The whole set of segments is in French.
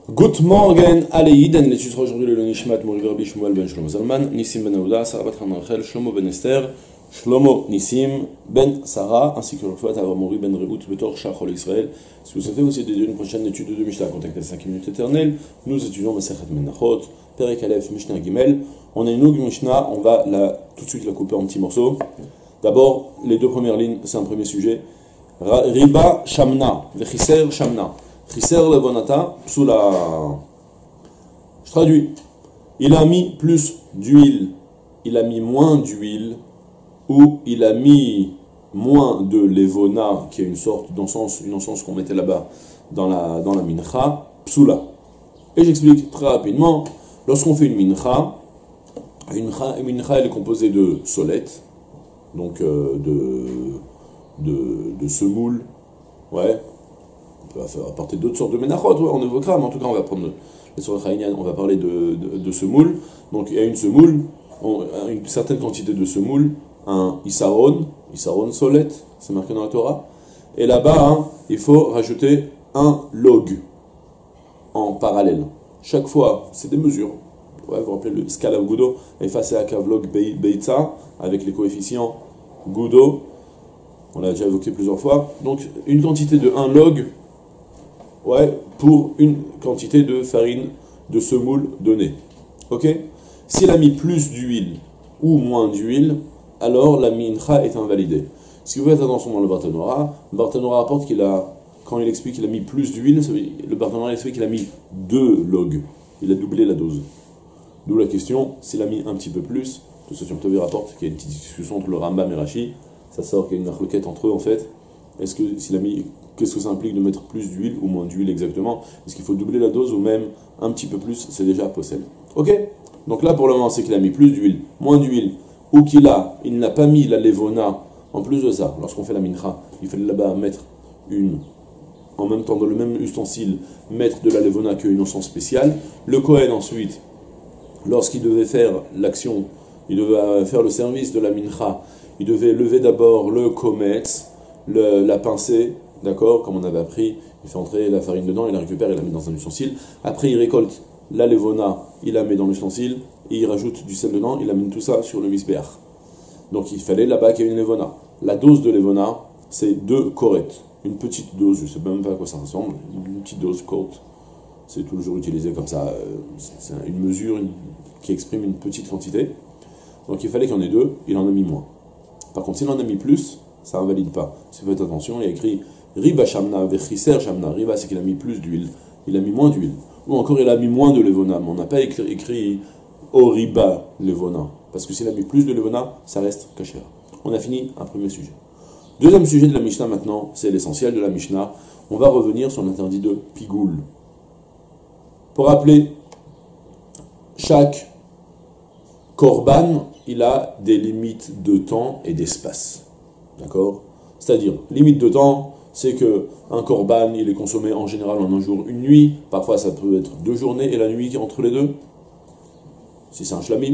Good morning, Aleïden, l'étude sera aujourd'hui le Nishmat, Mori Rabbi Shmuel ben Shlomo Zalman, Nissim ben Aouda, Sarah bat Hanan Rachel, Shlomo ben Esther, Shlomo Nissim ben Sarah, ainsi que le Fouat Avra Mori ben Rehout, Betor Shachol Israël. Si vous souhaitez aussi dédier une prochaine étude de Mishnah, contactez 5 minutes éternelles. Nous étudions Masechet Menachot, Perek Aleph, Mishnah Gimel. On a une longue Mishnah, on va tout de suite la couper en petits morceaux. D'abord, les deux premières lignes, c'est un premier sujet. Riba Shamna, Vechiser Shamna. Chiser levonata, psula. Je traduis. Il a mis plus d'huile, il a mis moins d'huile, ou il a mis moins de levona, qui est une sorte d'encens, une encens qu'on mettait là-bas dans la mincha, psula. Et j'explique très rapidement. Lorsqu'on fait une mincha elle est composée de solettes, donc de semoule, ouais. On peut apporter d'autres sortes de ménachot, ouais, on évoquera, mais en tout cas on va prendre les sources haïniennes, on va parler de semoule. Donc il y a une semoule, une certaine quantité de semoule, un isaron solette, c'est marqué dans la Torah, et là-bas il faut rajouter un log en parallèle. Chaque fois, c'est des mesures. Ouais, vous rappelez le iskalav gudo, effacé à kavlog beitza, avec les coefficients gudo, on l'a déjà évoqué plusieurs fois. Donc une quantité de 1 log, ouais, pour une quantité de farine de semoule donnée. Ok? S'il a mis plus d'huile ou moins d'huile, alors la mincha est invalidée. Si vous faites attention dans le Barthénora rapporte qu'il a, quand il explique qu'il a mis plus d'huile, le Barthénora explique qu'il a mis 2 logs. Il a doublé la dose. D'où la question, s'il a mis un petit peu plus, tout ce que rapporte qu'il y a une petite discussion entre le Rambam et Rashi, ça sort qu'il y a une requête entre eux en fait. Est-ce que s'il a mis, qu'est-ce que ça implique de mettre plus d'huile ou moins d'huile exactement? Est-ce qu'il faut doubler la dose ou même un petit peu plus? C'est déjà possible. Ok? Donc là pour le moment c'est qu'il a mis plus d'huile, moins d'huile, ou il n'a pas mis la levona. En plus de ça, lorsqu'on fait la mincha, il fallait là-bas mettre en même temps dans le même ustensile, mettre de la levona qu'une encens spéciale. Le Kohen ensuite, lorsqu'il devait faire l'action, il devait faire le service de la mincha, il devait lever d'abord le kometz, la pincée, d'accord, comme on avait appris, il fait entrer la farine dedans, il la récupère, il la met dans un ustensile. Après, il récolte la levona, il la met dans l'ustensile, et il rajoute du sel dedans, il amène tout ça sur le misbéach. Donc il fallait là-bas qu'il y ait une levona. La dose de levona, c'est 2 korettes. Une petite dose, je ne sais même pas à quoi ça ressemble, une petite dose courte. C'est toujours utilisé comme ça, c'est une mesure qui exprime une petite quantité. Donc il fallait qu'il y en ait 2, il en a mis moins. Par contre, s'il en a mis plus, ça invalide pas. Si vous faites attention, il y a écrit Riba Shamna, Vechiser Shamna. Riba, c'est qu'il a mis plus d'huile, il a mis moins d'huile. Ou encore, il a mis moins de levona, mais on n'a pas écrit Oriba Levona. Parce que s'il a mis plus de levona, ça reste kasher. On a fini un premier sujet. Deuxième sujet de la Mishnah maintenant, c'est l'essentiel de la Mishnah. On va revenir sur l'interdit de pigoule. Pour rappeler, chaque korban, il a des limites de temps et d'espace. D'accord? C'est-à-dire, limite de temps, c'est que un korban, il est consommé en général en un jour, une nuit. Parfois, ça peut être 2 journées et la nuit qui est entre les deux, si c'est un shlamim.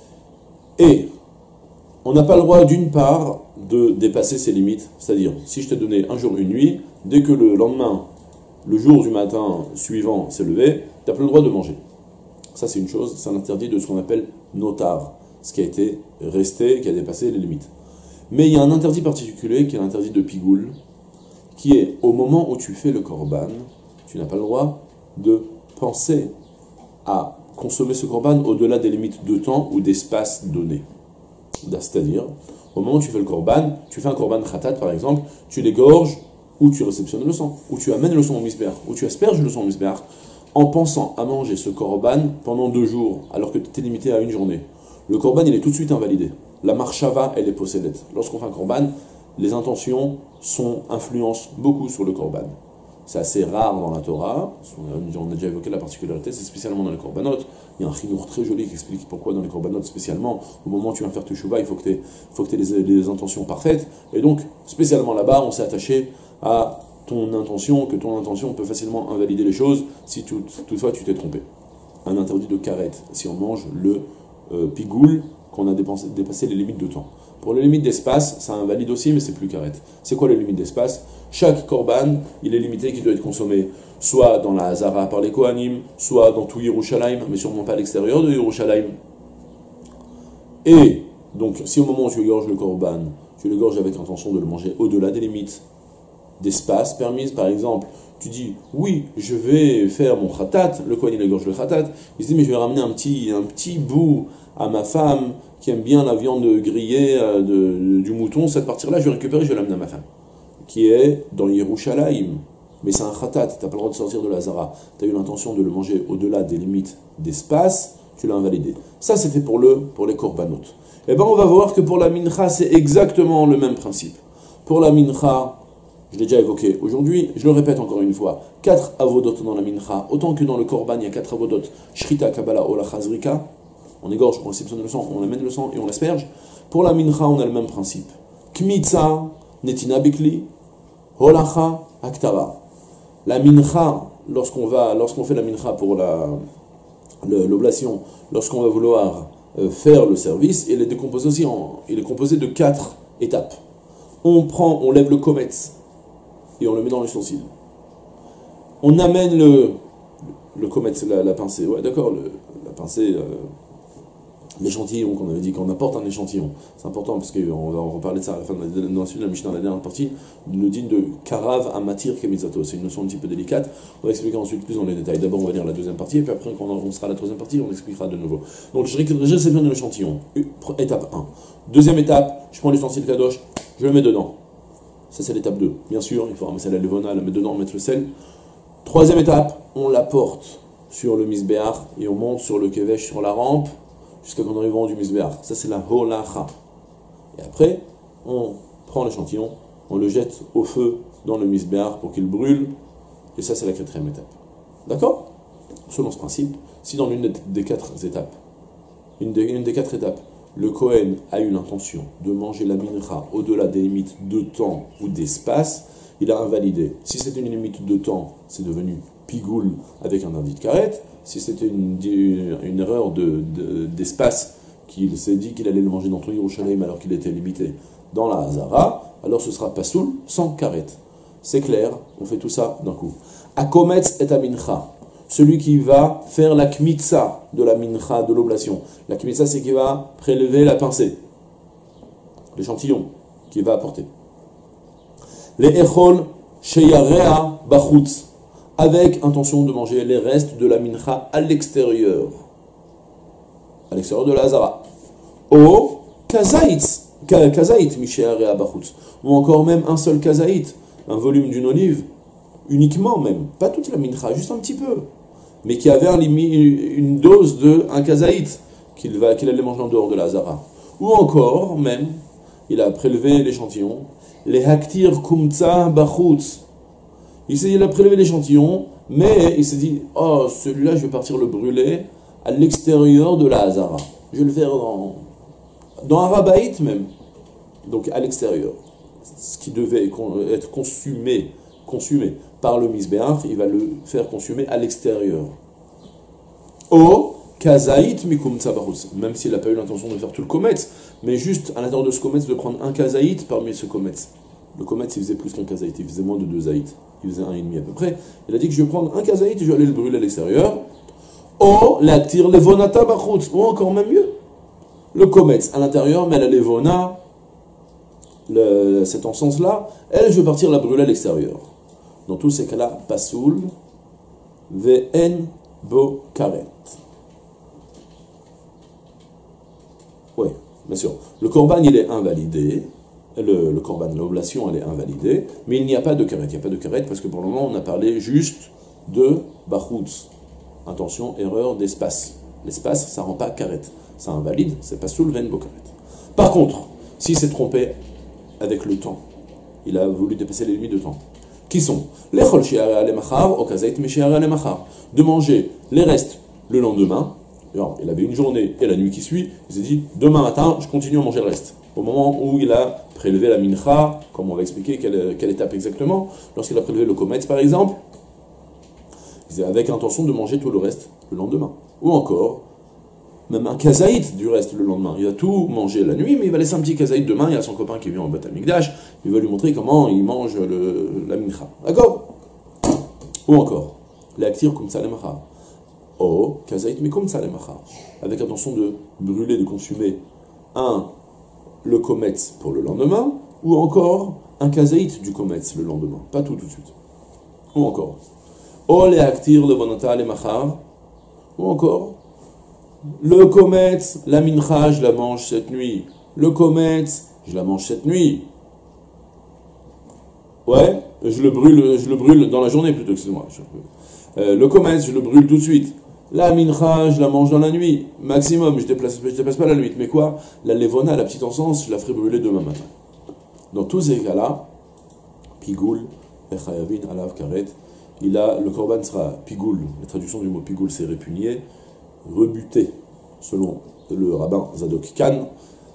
Et on n'a pas le droit, d'une part, de dépasser ces limites. C'est-à-dire, si je t'ai donné un jour, une nuit, dès que le lendemain, le jour du matin suivant s'est levé, tu n'as plus le droit de manger. Ça, c'est une chose, c'est un interdit de ce qu'on appelle notar, ce qui a été resté, qui a dépassé les limites. Mais il y a un interdit particulier, qui est l'interdit de pigoule, qui est, au moment où tu fais le korban, tu n'as pas le droit de penser à consommer ce korban au-delà des limites de temps ou d'espace donné. C'est-à-dire, au moment où tu fais le korban, tu fais un korban khatat par exemple, tu l'égorges, ou tu réceptionnes le sang, ou tu amènes le sang au misbéach, ou tu asperges le sang au misbéach, en pensant à manger ce korban pendant 2 jours, alors que tu es limité à 1 journée. Le korban, il est tout de suite invalidé. La marshava, elle est possédée. Lorsqu'on fait un korban, les intentions influencent beaucoup sur le korban. C'est assez rare dans la Torah, on a déjà évoqué la particularité, c'est spécialement dans les korbanot. Il y a un chinour très joli qui explique pourquoi dans les korbanot spécialement, au moment où tu viens faire teshuva, il faut que tu aies les intentions parfaites. Et donc, spécialement là-bas, on s'est attaché à ton intention, que ton intention peut facilement invalider les choses si toutefois tu t'es trompé. Un interdit de karet, si on mange le pigoule, qu'on a dépassé les limites de temps. Pour les limites d'espace, ça invalide aussi, mais c'est plus karet. C'est quoi les limites d'espace? Chaque korban, il est limité, qui doit être consommé soit dans la Hazara par les Kohanim, soit dans tout Yerushalayim, mais sûrement pas à l'extérieur de Yerushalayim. Et donc, si au moment où tu égorges le korban, tu l'égorges avec l'intention de le manger au-delà des limites d'espace permises, par exemple, tu dis, oui, je vais faire mon khatat, le Kohen il égorge le khatat, il se dit, mais je vais ramener un petit bout à ma femme qui aime bien la viande grillée du mouton, cette partie-là, je vais récupérer, je vais l'amener à ma femme, qui est dans Yerushalayim. Mais c'est un khatat, tu n'as pas le droit de sortir de la Zara. Tu as eu l'intention de le manger au-delà des limites d'espace, tu l'as invalidé. Ça, c'était pour les korbanot. Eh bien, on va voir que pour la mincha, c'est exactement le même principe. Pour la mincha, je l'ai déjà évoqué aujourd'hui, je le répète encore une fois, 4 avodot dans la mincha, autant que dans le korban, il y a 4 avodot, shrita, kabbalah, ola, chazrika, on égorge, on réceptionne le sang, on amène le sang et on l'asperge. Pour la mincha, on a le même principe. Kmitza, netina bikli, holacha, aktara. La mincha, lorsqu'on fait la mincha pour l'oblation, lorsqu'on va vouloir faire le service, il est composé de 4 étapes. On lève le kometz et on le met dans l'ustensile. On amène le kometz, la pincée, ouais d'accord, la pincée, l'échantillon qu'on avait dit, qu'on apporte un échantillon. C'est important parce qu'on va en reparler de ça à la fin dans la suite de la Mishnah, dans la dernière partie, le din de Karav à Matir Kemizato. C'est une notion un petit peu délicate. On va expliquer ensuite plus dans les détails. D'abord, on va lire la deuxième partie, et puis après, quand on sera à la troisième partie, on expliquera de nouveau. Donc, je réceptionne de l'échantillon. Étape 1. Deuxième étape, je prends l'ustensile Kadosh, je le mets dedans. Ça, c'est l'étape 2. Bien sûr, il faut ramasser la levona, la mettre dedans, mettre le sel. Troisième étape, on la porte sur le misbéach et on monte sur le kevesh, sur la rampe, jusqu'à qu'on arrive au rang du misbéach. Ça, c'est la holacha. Et après, on prend l'échantillon, on le jette au feu dans le misbéach pour qu'il brûle. Et ça, c'est la 4e étape. D'accord? Selon ce principe, si dans l'une des 4 étapes, une des 4 étapes, le Kohen a eu l'intention de manger la mincha au-delà des limites de temps ou d'espace, il a invalidé. Si c'était une limite de temps, c'est devenu pigoul avec un indice de karet. Si c'était une erreur d'espace, qu'il s'est dit qu'il allait le manger dans tout Yerushalayim alors qu'il était limité dans la Hazara, alors ce sera pasoul sans karet. C'est clair, on fait tout ça d'un coup. Akometz et amincha. Celui qui va faire la kmitza de la mincha, de l'oblation. La kmitza, c'est qu'il va prélever la pincée, l'échantillon qu'il va apporter. Les echol sheyarea bachutz, avec intention de manger les restes de la mincha à l'extérieur de la Hazara. Ou kazaït misheyarea bachutz, ou encore même un seul kazaït, un volume d'une olive, uniquement même, pas toute la mincha, juste un petit peu, mais qui avait une dose de un kazaït qu'il allait manger en dehors de la Hazara. Ou encore même, il a prélevé l'échantillon, les haktir kumtza bachutz. Il a prélevé l'échantillon, mais il s'est dit, oh, celui-là, je vais partir le brûler à l'extérieur de la Hazara. Je vais le faire dans Arabaït même, donc à l'extérieur. Ce qui devait être consumé par le misbéach, il va le faire consumer à l'extérieur. O kazaït mikum tsabarus, même s'il n'a pas eu l'intention de faire tout le kometz, mais juste à l'intérieur de ce kometz, de prendre un kazaït parmi ce kometz. Le kometz, il faisait plus qu'un kazaït, il faisait moins de 2 zaït, il faisait 1,5 à peu près. Il a dit que je vais prendre un kazaït et je vais aller le brûler à l'extérieur. O l'actir levonata bachutz, ou encore même mieux, le kometz à l'intérieur, mais la levona, cette encens-là, elle, je vais partir la brûler à l'extérieur. Dans tous ces cas-là, pasoul, ve'en bo karet. Oui, bien sûr. Le korban, il est invalidé. Le korban, l'oblation, elle est invalidée. Mais il n'y a pas de karet. Il n'y a pas de karet parce que pour le moment, on a parlé juste de bachutz. Attention, erreur d'espace. L'espace, ça ne rend pas karet. Ça invalide, c'est pasoul, ve'en bo karet. Par contre, s'il s'est trompé avec le temps, il a voulu dépasser les limites de temps. Qui sont de manger les restes le lendemain. Alors, il avait une journée et la nuit qui suit, il s'est dit, demain matin, je continue à manger le reste. Au moment où il a prélevé la mincha, comme on va expliquer quelle étape exactement, lorsqu'il a prélevé le kometz par exemple, avec l'intention de manger tout le reste le lendemain. Ou encore, même un kazaït du reste le lendemain. Il va tout manger la nuit, mais il va laisser un petit kazaït demain. Il y a son copain qui vient en Beth Amikdash, il va lui montrer comment il mange la mincha. D'accord? Ou encore, l'actir kum salemacha. Oh, kazaït mais kum salemacha. Avec intention de brûler, de consumer le kometz pour le lendemain, ou encore un kazaït du kometz le lendemain. Pas tout de suite. Ou encore, oh, les actir le bonata le machar. Ou encore, le kometz, la mincha, je la mange cette nuit. Le kometz, je la mange cette nuit. Ouais, je le brûle dans la journée plutôt, excusez-moi. Le kometz, je le brûle tout de suite. La mincha, je la mange dans la nuit. Maximum, je déplace pas la nuit. Mais quoi? La levona, la petite encens, je la ferai brûler demain matin. Dans tous ces cas-là, pigoul, echayavin, alav, karet, le korban sera pigoul. La traduction du mot pigoul, c'est répugné, rebuté, selon le rabbin Zadok Khan.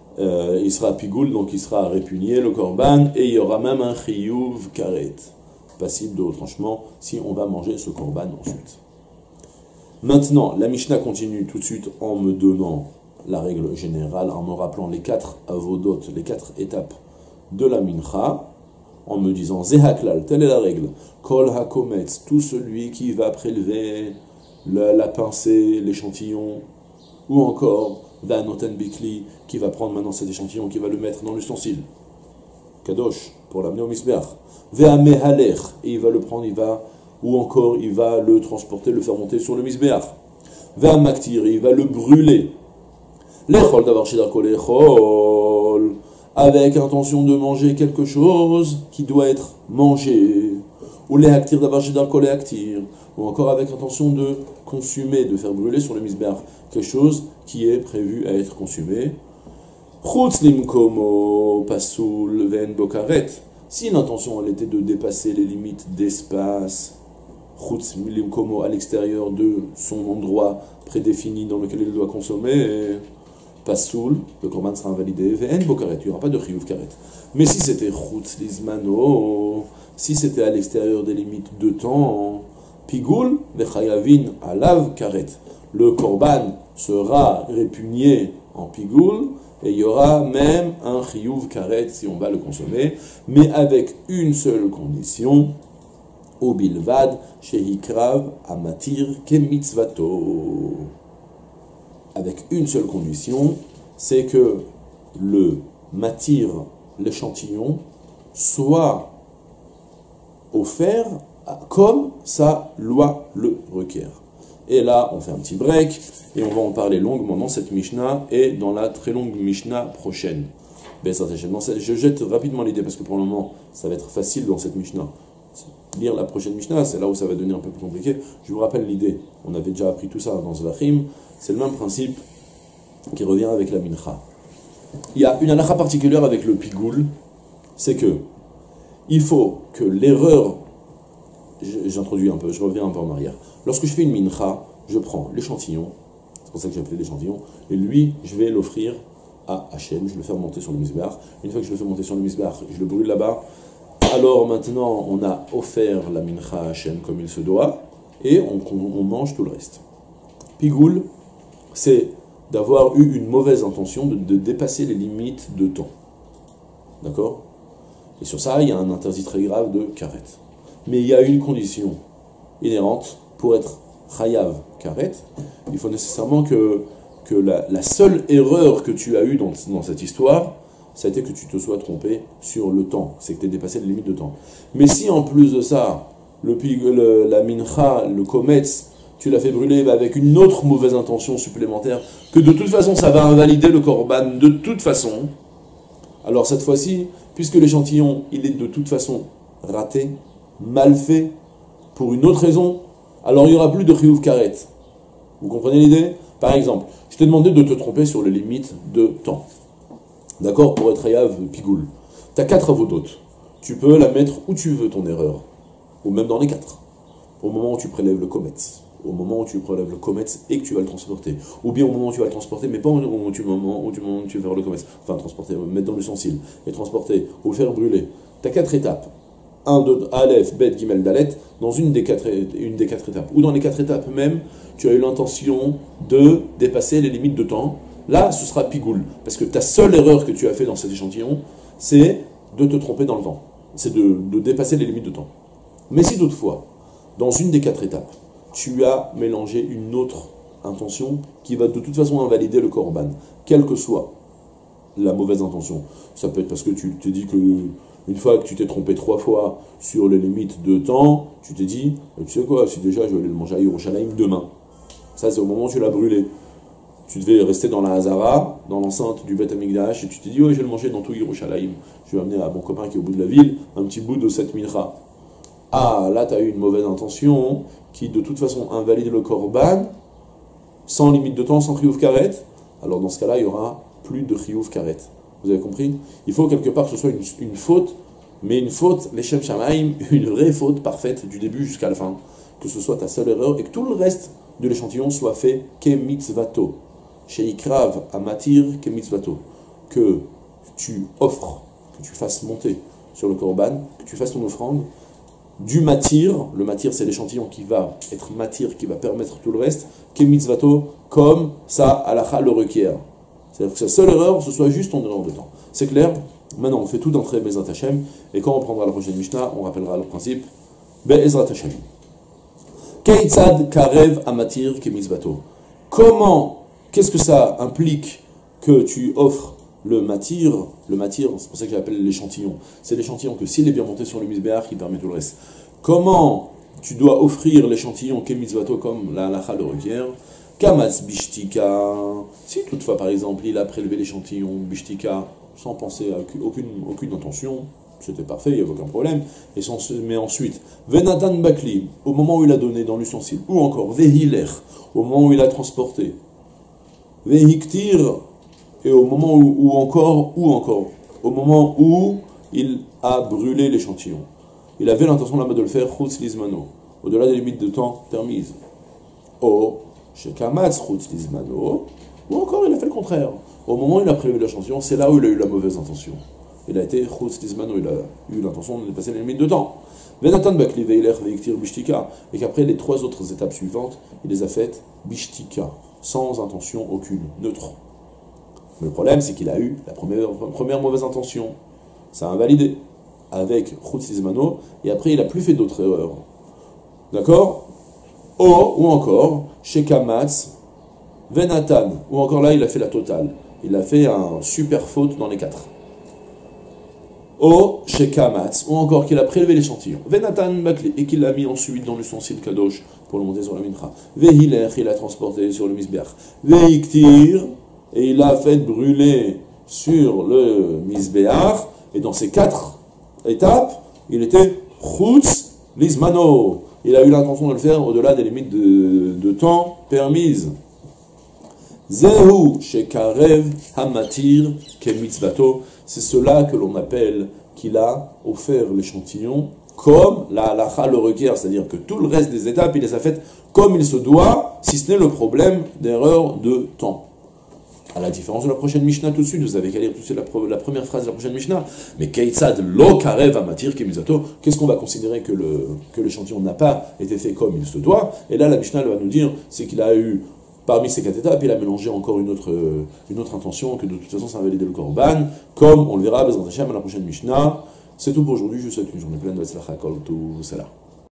Il sera pigoul, donc il sera répugné, le korban, et il y aura même un chiyuv karet, passible de retranchement, si on va manger ce korban ensuite. Maintenant, la Mishnah continue tout de suite en me donnant la règle générale, en me rappelant les 4 avodot, les 4 étapes de la mincha, en me disant Zehaklal, telle est la règle. Kol hakometz, tout celui qui va prélever la pincée, l'échantillon, ou encore Vanoten bikli, qui va prendre maintenant cet échantillon, qui va le mettre dans l'ustensile. Kadosh, pour l'amener au misbeach. Ve'amehaler, et il va le prendre, ou encore il va le transporter, le faire monter sur le misbeach. Ve'amaktir, il va le brûler. Lechol davar shidarko lechol, avec intention de manger quelque chose qui doit être mangé, ou les actir d'avarchidarko les actir, ou encore avec intention de consumer, de faire brûler sur le misbeach quelque chose qui est prévu à être consumé. Chutz limkomo pasul ven bokaret, si l'intention elle était de dépasser les limites d'espace, chutz limkomo à l'extérieur de son endroit prédéfini dans lequel il doit consommer, Pasoul, le korban sera invalidé, ve'en bokaret, il n'y aura pas de chiyuv karet. Mais si c'était chutz lizmano, si c'était à l'extérieur des limites de temps, pigoul, vechayavin alav karet, le korban sera répugné en pigoul, et il y aura même un chiyuv karet si on va le consommer, mais avec une seule condition, au bilvad, shehikrav amatir kemitzvato. Avec une seule condition, c'est que le matir, l'échantillon, soit offert comme sa loi le requiert. Et là, on fait un petit break, et on va en parler longuement dans cette Mishnah, et dans la très longue Mishnah prochaine. Je jette rapidement l'idée, parce que pour le moment, ça va être facile dans cette Mishnah. Lire la prochaine Mishnah, c'est là où ça va devenir un peu plus compliqué. Je vous rappelle l'idée, on avait déjà appris tout ça dans Zvachim, c'est le même principe qui revient avec la mincha. Il y a une halakha particulière avec le pigoul, c'est que il faut que l'erreur, j'introduis un peu, je reviens un peu en arrière. Lorsque je fais une mincha, je prends l'échantillon, c'est pour ça que j'ai appelé l'échantillon, et lui, je vais l'offrir à Hachem, je le fais monter sur le misbeach. Une fois que je le fais monter sur le misbeach, je le brûle là-bas. Alors maintenant, on a offert la mincha à Hachem comme il se doit, et on mange tout le reste. Pigoul, c'est d'avoir eu une mauvaise intention de dépasser les limites de temps. D'accord? Et sur ça, il y a un interdit très grave de karet. Mais il y a une condition inhérente pour être chayav karet. Il faut nécessairement que la seule erreur que tu as eue dans cette histoire, ça a été que tu te sois trompé sur le temps. C'est que tu as dépassé les limites de temps. Mais si en plus de ça, la mincha, le kometz, tu l'as fait brûler avec une autre mauvaise intention supplémentaire, que de toute façon ça va invalider le korban de toute façon, alors cette fois-ci, puisque l'échantillon il est de toute façon raté, mal fait, pour une autre raison, alors il n'y aura plus de chiyuv karet. Vous comprenez l'idée? Par exemple, je t'ai demandé de te tromper sur les limites de temps. D'accord? Pour être chayav pigoul. Tu as 4 avodotes. Tu peux la mettre où tu veux ton erreur, ou même dans les 4. Au moment où tu prélèves le kometz, au moment où tu prélèves le kometz et que tu vas le transporter, ou bien au moment où tu vas le transporter, mais pas au moment où tu vas faire le kometz, enfin transporter, mettre dans l'ustensile, et transporter, ou faire brûler. Tu as 4 étapes. 1, 2, Aleph, Bet, Gimel, Dalet, dans une des 4 étapes. Ou dans les 4 étapes même, tu as eu l'intention de dépasser les limites de temps, là, ce sera pigoul. Parce que ta seule erreur que tu as fait dans cet échantillon, c'est de te tromper dans le temps. C'est de dépasser les limites de temps. Mais si toutefois, dans une des 4 étapes, tu as mélangé une autre intention qui va de toute façon invalider le korban, quelle que soit la mauvaise intention. Ça peut être parce que tu t'es dit que une fois que tu t'es trompé 3 fois sur les limites de temps, tu t'es dit, tu sais quoi, si déjà je vais aller le manger à Yerushalayim demain. Ça, c'est au moment où tu l'as brûlé. Tu devais rester dans la Hazara, dans l'enceinte du Beth Amikdash, et tu t'es dit, ouais, je vais le manger dans tout Yerushalayim. Je vais amener à mon copain qui est au bout de la ville un petit bout de cette mincha. Ah, là, tu as eu une mauvaise intention qui, de toute façon, invalide le korban, sans limite de temps, sans chiyuv karet. Alors, dans ce cas-là, il y aura plus de chiyuv karet. Vous avez compris? Il faut quelque part que ce soit une faute, mais une faute, les Shem Shamaim, une vraie faute parfaite du début jusqu'à la fin. Que ce soit ta seule erreur et que tout le reste de l'échantillon soit fait ke mitzvato. Sheikrav amatir ke mitzvato. Que tu offres, que tu fasses monter sur le korban, que tu fasses ton offrande, du matir, le matir c'est l'échantillon qui va être matir, qui va permettre tout le reste, ke mitzvato, comme ça halakha le requiert. C'est-à-dire que sa seule erreur, ce soit juste ton erreur de temps. C'est clair? Maintenant, on fait tout d'entrée Bezrat Hashem, et quand on prendra la prochaine Mishnah, on rappellera le principe Bezrat Hashem. Keitzad karev amatir ke mitzvato. Comment, qu'est-ce que ça implique que tu offres le matir, c'est pour ça que j'appelle l'échantillon. C'est l'échantillon que s'il est bien monté sur le misbéach, il permet tout le reste. Comment tu dois offrir l'échantillon ke mitzvato comme la halacha le requiert? Kamas bishtika. Si toutefois, par exemple, il a prélevé l'échantillon bishtika sans penser à aucune intention, c'était parfait, il n'y avait aucun problème. Mais ensuite, venatan bakli, au moment où il a donné dans l'ustensile, ou encore vehiler, au moment où il a transporté, vehiktir, et au moment où encore, au moment où il a brûlé l'échantillon. Il avait l'intention là-bas de le faire, chutz lizmano, au-delà des limites de temps permises. Oh, chez Kamatz chutz lizmano, ou encore il a fait le contraire. Au moment où il a prélevé l'échantillon, c'est là où il a eu la mauvaise intention. Il a été chutz lizmano, il a eu l'intention de dépasser les limites de temps. Venatan bakli veiler veiktir bishtika, et qu'après les 3 autres étapes suivantes, il les a faites bishtika, sans intention aucune, neutre. Mais le problème, c'est qu'il a eu la première mauvaise intention. Ça a invalidé avec chutz lizmano, et après il n'a plus fait d'autres erreurs. D'accord? Ou encore, chez Kamatz, Venatan, ou encore là, il a fait la totale. Il a fait un super faute dans les 4. Chez Kamatz, ou encore qu'il a prélevé l'échantillon. Venatan bakli, et qu'il l'a mis ensuite dans l'ustensile kadosh pour le monter sur la mincha. Vehiler, il a transporté sur le misbeach. Veiktir, et il a fait brûler sur le misbeach. Et dans ces 4 étapes, il était chutz lizmano. Il a eu l'intention de le faire au-delà des limites de temps permises. Zehu shekarev hamatir ke mitzvato. C'est cela que l'on appelle qu'il a offert l'échantillon comme la halacha le requiert, c'est-à-dire que tout le reste des étapes, il les a faites comme il se doit, si ce n'est le problème d'erreur de temps. À la différence de la prochaine Mishnah tout de suite, vous avez qu'à lire tout de suite la première phrase de la prochaine Mishnah. Mais Keitzad lo karev amatir ke mitzvato, qu'est-ce qu'on va considérer que l'échantillon n'a pas été fait comme il se doit? Et là, la Mishnah va nous dire, c'est qu'il a eu, parmi ces 4 étapes, il a mélangé encore une autre intention, que de toute façon ça a validé le korban, comme on le verra Bezrat Hashem à la prochaine Mishnah. C'est tout pour aujourd'hui, je vous souhaite une journée pleine de tzlacha kol tout cela.